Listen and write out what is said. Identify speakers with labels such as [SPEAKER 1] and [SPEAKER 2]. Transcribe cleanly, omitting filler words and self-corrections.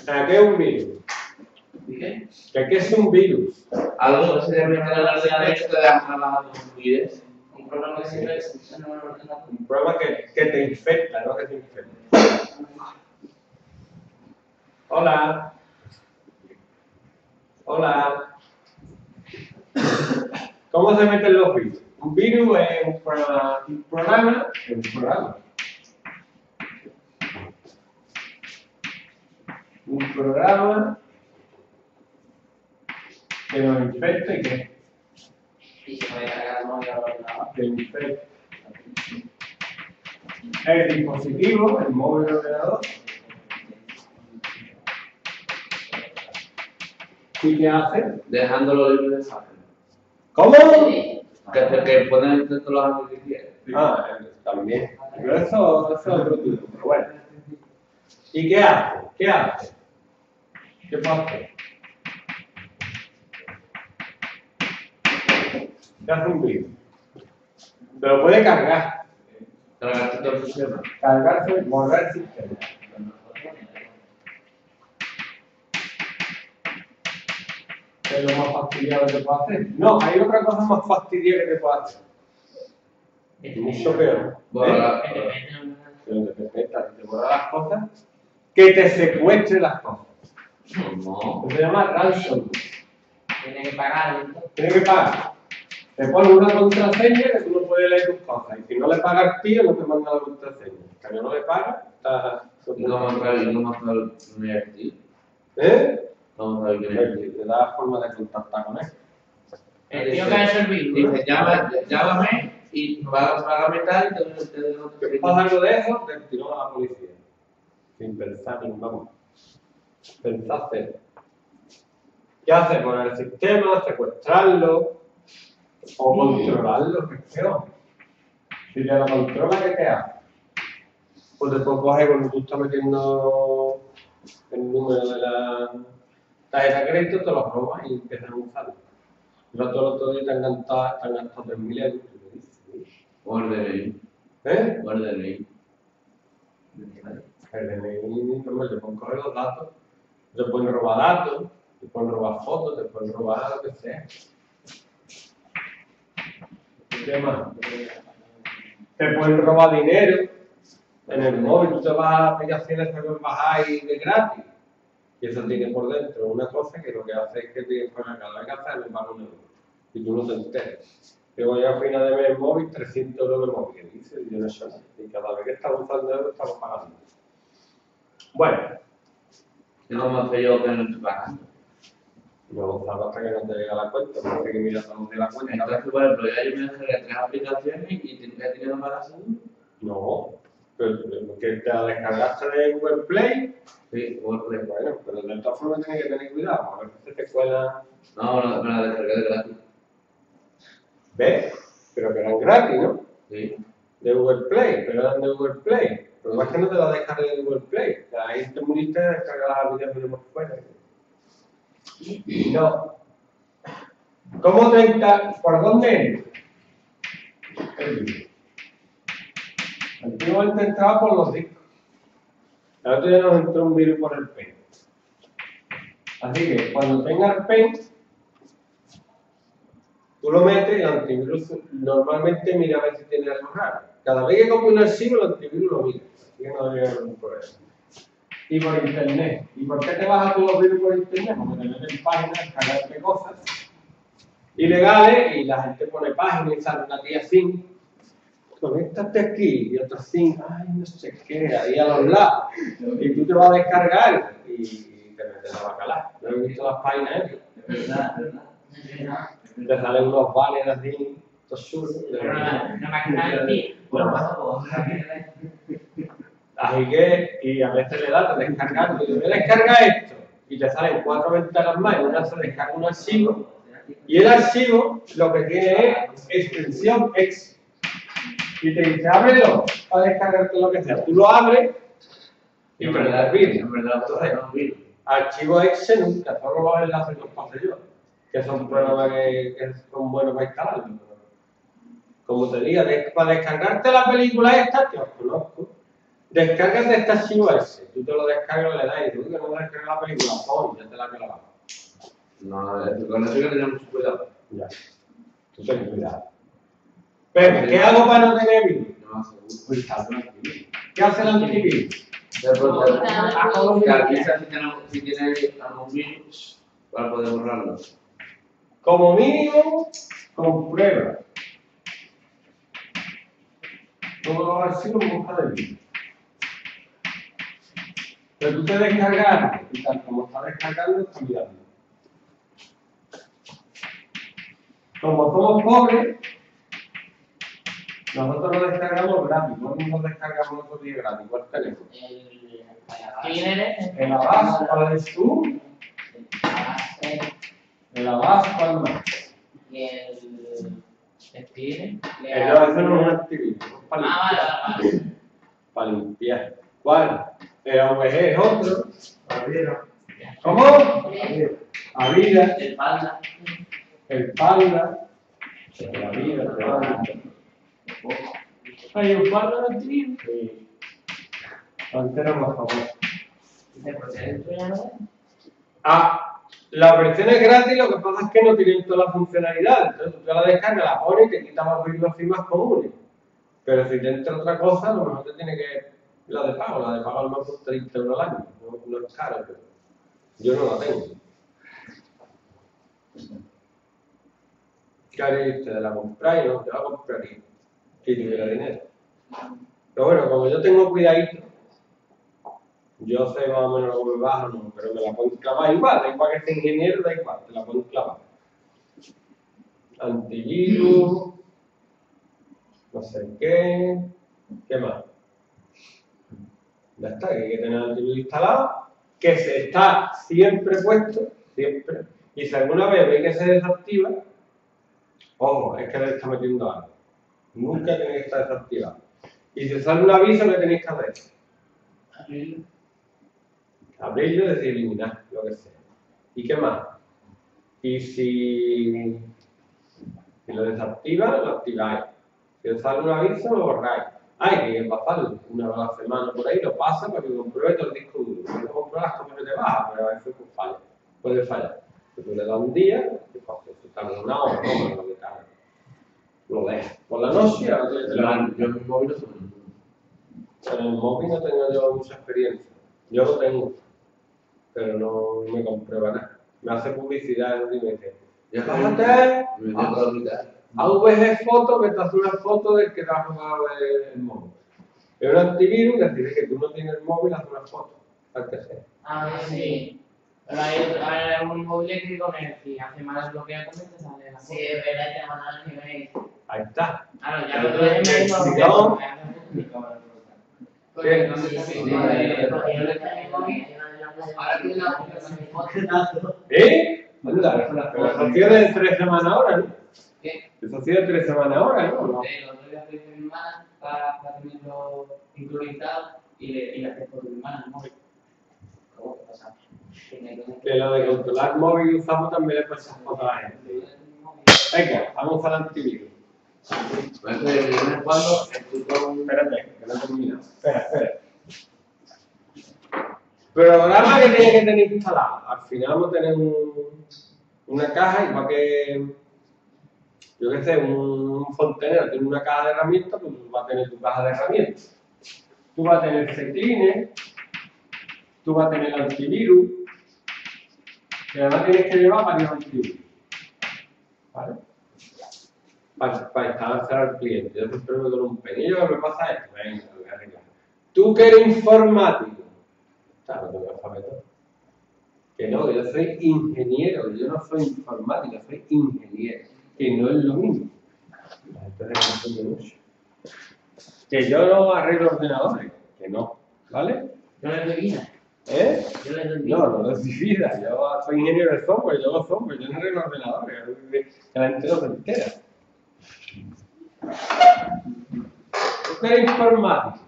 [SPEAKER 1] sea, ¿qué es un virus?
[SPEAKER 2] ¿Qué?
[SPEAKER 1] ¿Qué es un virus?
[SPEAKER 2] Algo que se debe meter en el ordenador y te deja la fluidez. Un programa que siempre es en el ordenador.
[SPEAKER 1] Un programa que te infecta, no que te infecta. Hola. Hola. ¿Cómo se meten los virus? Un virus es un programa que nos infecta y
[SPEAKER 2] Y se puede cargar el móvil al ordenador.
[SPEAKER 1] que infecta el dispositivo, el móvil o ordenador. ¿Y qué hace?
[SPEAKER 2] Dejándolo libre de sangre.
[SPEAKER 1] ¿Cómo?
[SPEAKER 2] Que ponen dentro los datos que quieres.
[SPEAKER 1] También. Pero eso es otro tipo. Pero bueno. ¿Y qué hace? ¿Qué hace? ¿Qué pasa? ¿Qué hace un virus? Se lo puede cargar.
[SPEAKER 2] Cargaste todo el sistema.
[SPEAKER 1] Cargarse, borrar el sistema. ¿Qué es lo más fastidiado que puede hacer? No, hay otra cosa más fastidiosa que te puede hacer. Mucho peor.
[SPEAKER 2] Borrar.
[SPEAKER 1] Pero te borra las cosas. Que te secuestre las cosas.
[SPEAKER 2] No.
[SPEAKER 1] Se llama ransom.
[SPEAKER 2] Tiene que pagar.
[SPEAKER 1] Tienes que pagar. Te pone una contraseña que tú no puedes leer tus cosas. Y si no le pagas al tío, no te manda la contraseña. Si no le pagas, está...
[SPEAKER 2] No me acuerdo quién es el tío.
[SPEAKER 1] ¿Eh?
[SPEAKER 2] No me acuerdo quién es el tío.
[SPEAKER 1] Te da forma de contactar con él.
[SPEAKER 2] El tío que ha hecho el virus. Dice, llámame y págame tal y te doy
[SPEAKER 1] ¿Qué pasa algo de eso? Te tiró a la policía. Sin pensar ni vamos. Pensar cero. ¿Qué hace? Poner el sistema, secuestrarlo o controlarlo, que es peor. Si te lo controla, ¿qué te hace? Pues después coge cuando tú estás metiendo el número de la tarjeta de crédito, te lo robas y empiezas a usarlo. Yo todo el otro día te han gastado 3.000 euros.
[SPEAKER 2] Orden
[SPEAKER 1] ¿Eh?
[SPEAKER 2] ahí.
[SPEAKER 1] El DNI, hombre, te pueden coger los datos, te pueden robar datos, te pueden robar fotos, te pueden robar lo que sea. ¿Qué más? Te pueden robar dinero en el móvil, tú te vas a las aplicaciones que puedes bajar y de gratis. Y eso tiene por dentro una cosa que lo que hace es que te ponen cada vez que hacer le pagan 1 euro. Y tú no te enteras. Yo voy a final de mes el móvil, 300 euros de móvil, ¿qué dice? Y yo no sé nada. Y cada vez que estamos usando euros, estamos pagando. Bueno.
[SPEAKER 2] ¿Y cómo hace yo que no estoy pagando?
[SPEAKER 1] No usarlo hasta que no te llega la cuenta, porque que miras a de la cuenta.
[SPEAKER 2] Entonces, por ejemplo, ya yo me descargué 3 aplicaciones y tengo que tener más la segunda.
[SPEAKER 1] No, pero que te la descargaste de Google Play.
[SPEAKER 2] Sí, Google Play.
[SPEAKER 1] Bueno, pero de todas formas tienes que tener cuidado, a ver si se te cuela.
[SPEAKER 2] No, me la descargué de gratis.
[SPEAKER 1] ¿Ves? Pero que eran gratis, ¿no?
[SPEAKER 2] Sí.
[SPEAKER 1] De Google Play, pero eran de Google Play. Pero más que no te la descargues de Google Play. O sea, ahí te muriste de descargar las aplicaciones por fuera. No. ¿Cómo te encargas? ¿Por dónde? Antiguamente entraba por los discos. El otro día nos entró un virus por el pen. Así que cuando tengas el pen, tú lo metes y el antivirus normalmente mira a ver si tiene algo raro. Cada vez que copia un archivo, el antivirus lo mira. Así que no debería haber ningún problema. Y por internet. ¿Y por qué te vas a todos los virus por internet? Porque te meten en páginas, cargarte cosas ilegales y la gente pone páginas y sale una tía sin. Conéctate aquí y otro sin. Ay, no sé qué, ahí a los lados. Y tú te vas a descargar y te metes a bacalá. ¿No has visto las páginas esas?
[SPEAKER 2] Es verdad.
[SPEAKER 1] Te salen unos banners así, estos chulos.
[SPEAKER 2] No máquina de ti.
[SPEAKER 1] Así que, y a veces le das a descargar, y te descarga esto, y te salen 4 ventanas más, y una se descarga un archivo, y el archivo lo que tiene es extensión X. Y te dice, ábrelo para descargarte lo que sea. Tú lo abres y
[SPEAKER 2] En
[SPEAKER 1] te
[SPEAKER 2] verdad,
[SPEAKER 1] el vídeo.
[SPEAKER 2] en verdad, entonces no es un virus.
[SPEAKER 1] Archivo Excel nunca, solo los enlaces los pasé yo, que son programas que son buenos para instalarlos. Como te diga, para descargarte la película esta, te os conozco. Descárgate este archivo ese. Tú te lo descargas, le das y tú que no descargas la película, pon, ya te la he grabado.
[SPEAKER 2] No, con eso hay que tener mucho cuidado.
[SPEAKER 1] Ya. Tú ten cuidado. Pero, ¿qué hago para no tener virus?
[SPEAKER 2] No, seguro.
[SPEAKER 1] Pues hace el antivirus. ¿Qué hace el antivirus?
[SPEAKER 2] Que avisa si tiene algún virus para poder borrarlo.
[SPEAKER 1] Como mínimo, comprueba todos los archivos en busca de virus. Pero tú te descargas y tal como está descargando, está mirando. Como somos pobres, nosotros lo descargamos gratis, no nos descargamos otro día gratis. ¿Cuál tenemos? El Avast, ¿cuál es tú? El Avast, ¿cuál más? Eso no es un antivirus, es para limpiar. Para limpiar. ¿Cuál? El AVG es otro. ¿Cómo? Avira. El Panda. La vida.
[SPEAKER 3] Hay un par de antivirus.
[SPEAKER 1] Sí. Pantera más famosa. Ah, la versión es gratis, lo que pasa es que no tienen todas las funcionalidades. Entonces tú te la descargas, la pones y te quitas los virus así más comunes. Pero si te entra otra cosa, a lo mejor te tiene que... La de pago a lo mejor por 30 € al año. No es caro, pero yo no la tengo. ¿Qué haréis ustedes? ¿La compráis? No, yo la compraría. Si tuviera dinero. Pero bueno, como yo tengo cuidadito, yo sé más o menos lo que me baja, no, pero me la puedo clavar igual, da igual que sea ingeniero, da igual, te la puedo clavar. Antivirus, no sé ¿qué más? Ya está, que hay que tener el antivirus instalado, que se está siempre puesto, siempre, y si alguna vez veis que se desactiva, ojo, es que le está metiendo algo. Nunca tenéis que estar desactivado. Y si os sale un aviso, ¿qué tenéis que hacer? Abrirlo y decir eliminar, lo que sea. ¿Y qué más? Y si lo desactiva, lo activáis. Si os sale un aviso, lo borráis. Hay que pasarlo una vez a la semana por ahí, lo pasa para que compruebe todo el disco duro. Si no compruebas, como que te baja, pero a veces pues falla. Puede fallar. Si tú le das un día, ¿qué pasa? Si tarda una hora, no, lo que tarda. Lo dejas. Por la noche, a veces
[SPEAKER 2] Yo en mi móvil no sé.
[SPEAKER 1] en el móvil no tengo yo mucha experiencia. Yo lo tengo, pero no me comprueba nada. Me hace publicidad y me dice, bájate a VG Foto que te hace una foto del que te has jugado el móvil. Es un antivirus que dice que tú no tienes el móvil, hace una foto, al que sea.
[SPEAKER 3] Ah, sí. Pero hay un móvil que con el si hace mal desbloqueado también te sale la foto. Sí, es verdad que te mandan el email.
[SPEAKER 1] Ahí está.
[SPEAKER 3] Claro, ya lo tenés
[SPEAKER 1] Si
[SPEAKER 3] en
[SPEAKER 1] no,
[SPEAKER 3] ¿qué?
[SPEAKER 1] ¿eh? Anda, pero eso ha sido de 3 semanas ahora, ¿no?
[SPEAKER 3] ¿Qué?
[SPEAKER 1] Eso ha sido de 3 semanas ahora, ¿no?
[SPEAKER 3] Los otros días pedí a mi hermana para tenerlo incluido y le haces por mi hermana el móvil. ¿Cómo te pasa?
[SPEAKER 1] Que lo de controlar móvil y usamos también le pasa fotos a la gente. Venga, vamos al antivirus.
[SPEAKER 2] De vez en cuando estoy con...
[SPEAKER 1] Espérate, que no he terminado. Espera. Programa que tiene que tener instalado. Al final vamos a tener una caja, igual que, yo qué sé, un fontanero tiene una caja de herramientas, pues tú vas a tener tu caja de herramientas. Tú vas a tener Cleaner, tú vas a tener antivirus, y además tienes que llevar varios antivirus. ¿Vale? Para instalarse al cliente. Yo siempre me doy un penillo que me pasa esto. Venga, lo voy a arreglar. Tú que eres informático. Claro, no lo sabes todo. Que no, yo soy ingeniero, yo no soy informático, soy ingeniero. Que no es lo mismo. La gente se confunde mucho. Que yo no arreglo ordenadores, que no. ¿Vale?
[SPEAKER 3] Yo le doy vida.
[SPEAKER 1] ¿Eh?
[SPEAKER 3] Yo le doy vida.
[SPEAKER 1] No doy vida. Yo soy ingeniero de software, yo hago software, yo no arreglo ordenadores. Que la gente no se entera. Tú eres informático.